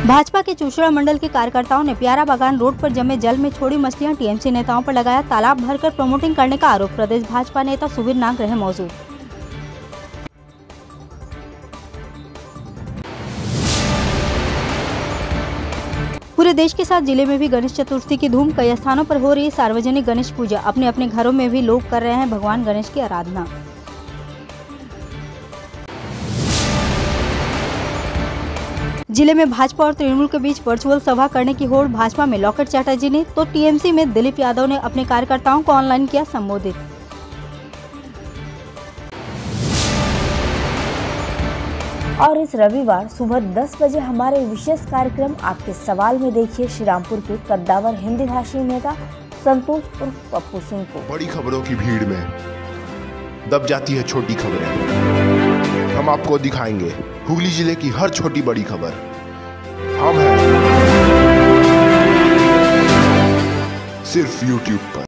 भाजपा के चुचुड़ा मंडल के कार्यकर्ताओं ने प्यारा बागान रोड पर जमे जल में छोड़ी मछलियां। टीएमसी नेताओं पर लगाया तालाब भरकर प्रमोटिंग करने का आरोप। प्रदेश भाजपा नेता सुबीर नाग रहे मौजूद। पूरे देश के साथ जिले में भी गणेश चतुर्थी की धूम। कई स्थानों पर हो रही है सार्वजनिक गणेश पूजा। अपने अपने घरों में भी लोग कर रहे हैं भगवान गणेश की आराधना। जिले में भाजपा और तृणमूल के बीच वर्चुअल सभा करने की होड़। भाजपा में लॉकेट चैटर्जी ने तो टीएमसी में दिलीप यादव ने अपने कार्यकर्ताओं को ऑनलाइन किया संबोधित। और इस रविवार सुबह 10 बजे हमारे विशेष कार्यक्रम आपके सवाल में देखिए श्रीरामपुर के कद्दावर हिंदी भाषी नेता संतोष उर्फ पप्पू सिंह को। बड़ी खबरों की भीड़ में दब जाती है छोटी खबरें। हम आपको दिखाएंगे हुगली जिले की हर छोटी बड़ी खबर। हम हैं सिर्फ YouTube पर।